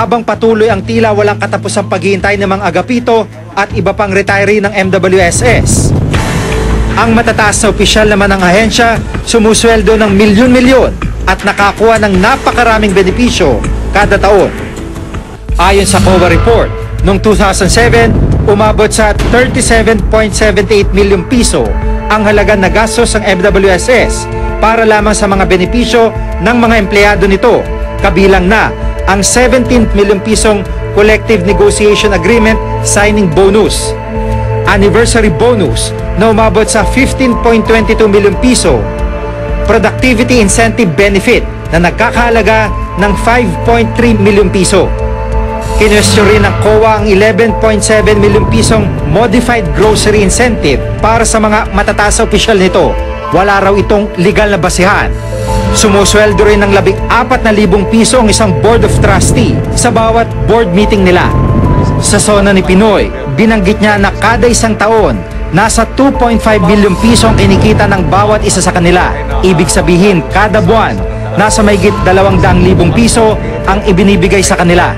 habang patuloy ang tila walang katapusang paghihintay ng mga agapito at iba pang retiree ng MWSS. Ang matataas na opisyal naman ng ahensya sumusweldo ng milyon-milyon at nakakuha ng napakaraming benepisyo kada taon. Ayon sa COA report, noong 2007, umabot sa 37.78 milyong piso ang halaga na gastos ng MWSS para lamang sa mga benepisyo ng mga empleyado nito, kabilang na ang 17 milyong pisong collective negotiation agreement signing bonus, anniversary bonus na umabot sa 15.22 milyong piso, productivity incentive benefit na nagkakahalaga ng 5.3 milyong piso. Kinwestiyon rin ng COA ang 11.7 milyong pisong modified grocery incentive para sa mga matataas na opisyal nito. Wala raw itong legal na basihan. Sumusweldo rin ng 14,000 piso ang isang board of trustee sa bawat board meeting nila. Sa zona ni Pinoy, binanggit niya na kada isang taon, nasa 2.5 milyong piso ang kinikita ng bawat isa sa kanila. Ibig sabihin, kada buwan, nasa mahigit 200,000 piso ang ibinibigay sa kanila.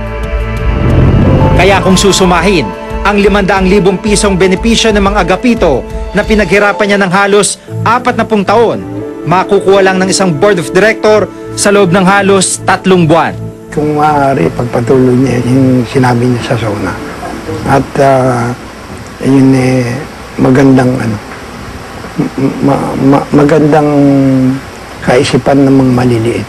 Kaya kung susumahin, ang 500,000 pisong benepisyo ng mga agapito na pinaghirapan niya ng halos 40 taon, makukuha lang ng isang board of director sa loob ng halos 3 buwan. Kung maaari, pagpatuloy niya yung sinabi niya sa SONA. At yun magandang magandang kaisipan ng mga maliliit.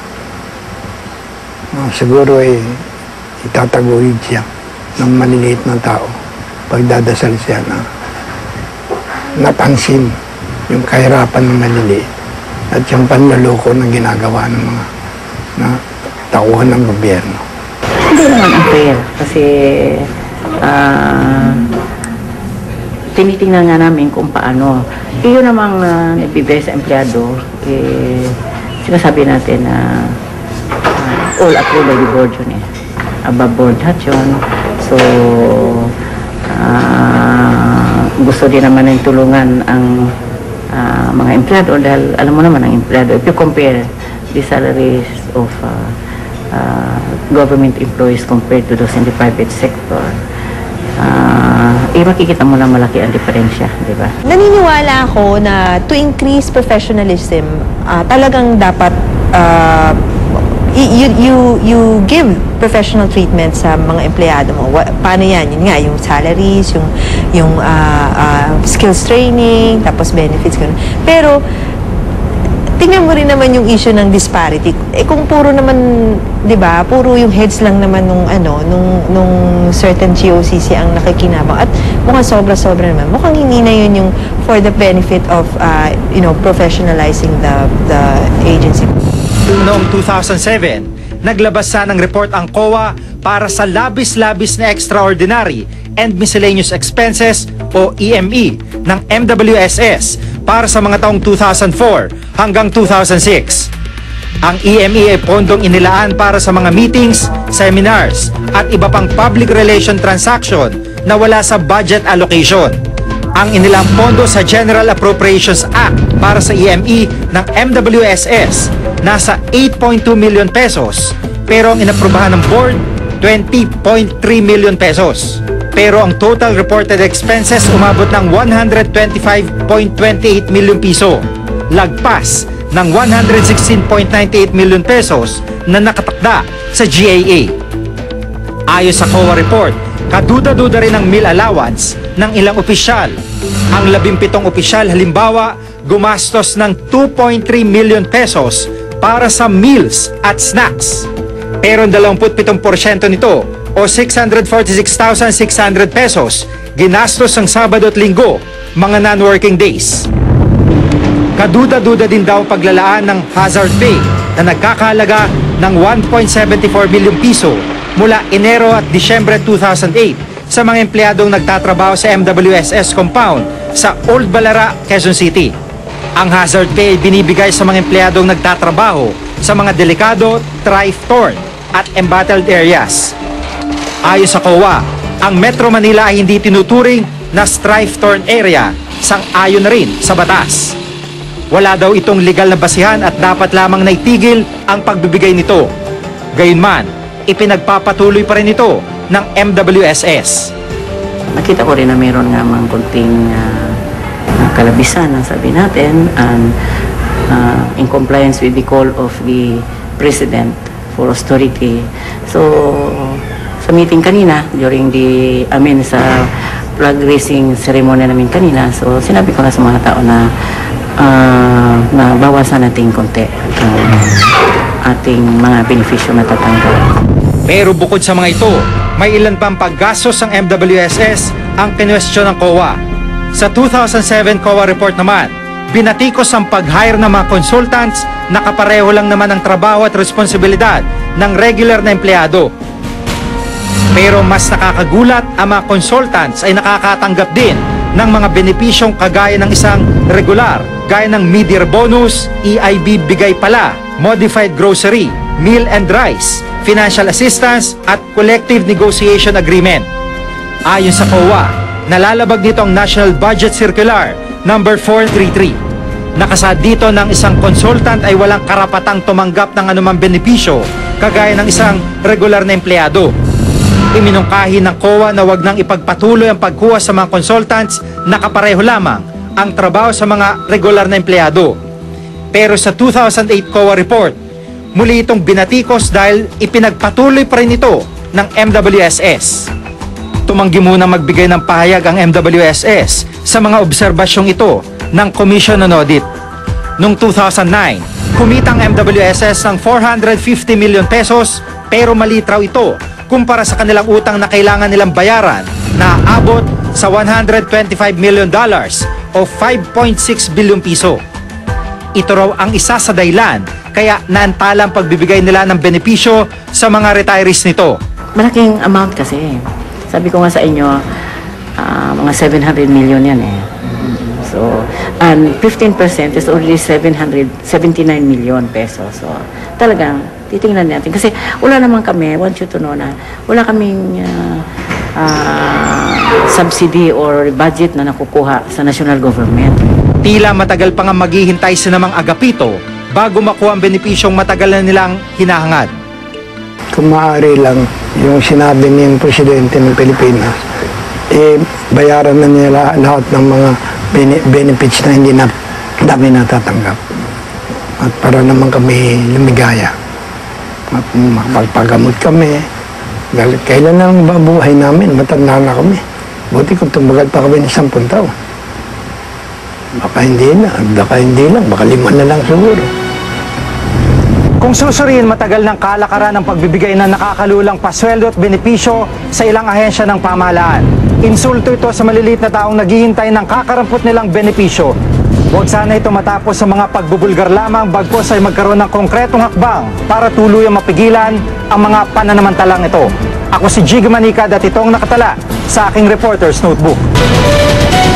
Siguro itataguyod siya ng maliliit na tao. Pagdadasal siya na napansin yung kahirapan ng maliliit at yung panluloko na ginagawa ng mga tauhan ng gobyerno. Hindi naman unfair kasi tinitingnan nga namin kung paano. Iyon namang nagbibigay sa empleyado, sinasabi natin na all approved by the board yun above board hat yun. So, gusto din naman ng tulungan ang mga empleyado dahil alam mo naman ang empleyado, if you compare the salaries of government employees compared to those in the private sector, makikita mo na malaki ang diferensya, di ba? Naniniwala ako na to increase professionalism, talagang dapat you give professional treatment sa mga empleyado mo. Paano yan? Yun nga, yung salaries, yung skills training, tapos benefits, ganun. Pero, tingnan mo rin naman yung issue ng disparity. Kung puro naman, di ba, puro yung heads lang naman nung certain GOCC ang nakikinabang. At mukhang sobra-sobra naman. Mukhang hindi na yun yung for the benefit of, professionalizing the agency. Noong 2007, naglabas ng report ang COA para sa labis-labis na extraordinary and miscellaneous expenses o EME ng MWSS para sa mga taong 2004 hanggang 2006. Ang EME ay pondong inilaan para sa mga meetings, seminars at iba pang public relation transaction na wala sa budget allocation. Ang inilang pondo sa General Appropriations Act para sa EME ng MWSS nasa 8.2 million pesos, pero ang inaprubahan ng board 20.3 million pesos. Pero ang total reported expenses umabot ng 125.28 million piso, lagpas ng 116.98 million pesos na nakatakda sa GAA. Ayon sa COA report, kaduda-duda rin ang meal allowance ng ilang opisyal. Ang 17 opisyal halimbawa gumastos ng 2.3 million pesos para sa meals at snacks. Pero 27% nito o 646,600 pesos ginastos ang Sabado at Linggo, mga non-working days. Kaduda-duda din daw paglalaan ng hazard pay na nagkakahalaga ng 1.74 milyong piso mula Enero at Disyembre 2008 sa mga empleyadong nagtatrabaho sa MWSS compound sa Old Balara, Quezon City. Ang hazard pay ay binibigay sa mga empleyadong nagtatrabaho sa mga delikado, thrift-torn at embattled areas. Ayon sa COA, ang Metro Manila ay hindi tinuturing na strife-torn area, sang-ayon na rin sa batas. Wala daw itong legal na basihan at dapat lamang naitigil ang pagbibigay nito. Gayunman, ipinagpapatuloy pa rin ito ng MWSS. Nakita ko rin na mayroon nga mga konting kalabisan ang sabi natin, and in compliance with the call of the President for austerity. So, sa meeting kanina, sa flag raising ceremony namin kanina, so sinabi ko na sa mga tao na bawasan natin konti ang ating mga benepisyo na tatanggap. Pero bukod sa mga ito, may ilan pang paggastos ng MWSS ang kinwestiyon ng COA. Sa 2007 COA report naman, binatikos ang pag-hire ng mga consultants na kapareho lang naman ang trabaho at responsibilidad ng regular na empleyado. Pero mas nakakagulat, ang mga consultants ay nakakatanggap din ng mga benepisyong kagaya ng isang regular, gaya ng mid-year bonus, EIB bigay pala, modified grocery, meal and rice, financial assistance at collective negotiation agreement. Ayon sa COA, nalalabag dito ang National Budget Circular number 433. Nakasaad dito ng isang consultant ay walang karapatang tumanggap ng anumang benepisyo kagaya ng isang regular na empleyado. Iminungkahi ng COA na wag nang ipagpatuloy ang pagkuha sa mga consultants na kapareho lamang ang trabaho sa mga regular na empleyado. Pero sa 2008 COA report, muli itong binatikos dahil ipinagpatuloy pa rin ito ng MWSS. Tumanggi muna magbigay ng pahayag ang MWSS sa mga obserbasyong ito ng Commission on Audit. Noong 2009, kumita ang MWSS ng 450 million pesos pero maliit raw ito kumpara sa kanilang utang na kailangan nilang bayaran na abot sa $125 million o 5.6 billion piso. Ito raw ang isa sa dahilan kaya naantala ang pagbibigay nila ng benepisyo sa mga retirees nito. Malaking amount kasi. Sabi ko nga sa inyo, mga 700 million yan eh. So, and 15% is already 779 million pesos. So, talagang titingnan natin. Kasi wala naman kami, want you to know na, wala kaming subsidy or budget na nakukuha sa national government. Tila matagal pa nga maghihintay sa namang agapito bago makuha ang benepisyong matagal na nilang hinahangad. Kung maaari lang, yung sinabi ng Presidente ng Pilipinas, bayaran na nila lahat ng mga benefits na hindi na namin natatanggap. At para naman kami lumigaya. At makapagpagamot kami. Kailan lang babuhay namin? Matanda na kami. Buti kung tumagal pa kami ng 10 taon. Baka hindi lang. Baka 5 na lang siguro. Kung susuriin, matagal ng kalakaran ng pagbibigay ng nakakalulang pasweldo at benepisyo sa ilang ahensya ng pamahalaan. Insulto ito sa maliliit na taong naghihintay ng kakarampot nilang benepisyo. Huwag sana ito matapos sa mga pagbubulgar lamang, bagpos ay magkaroon ng konkretong hakbang para tuluyang mapigilan ang mga pananamantalang ito. Ako si Jig Manicad at itong nakatala sa aking Reporter's Notebook.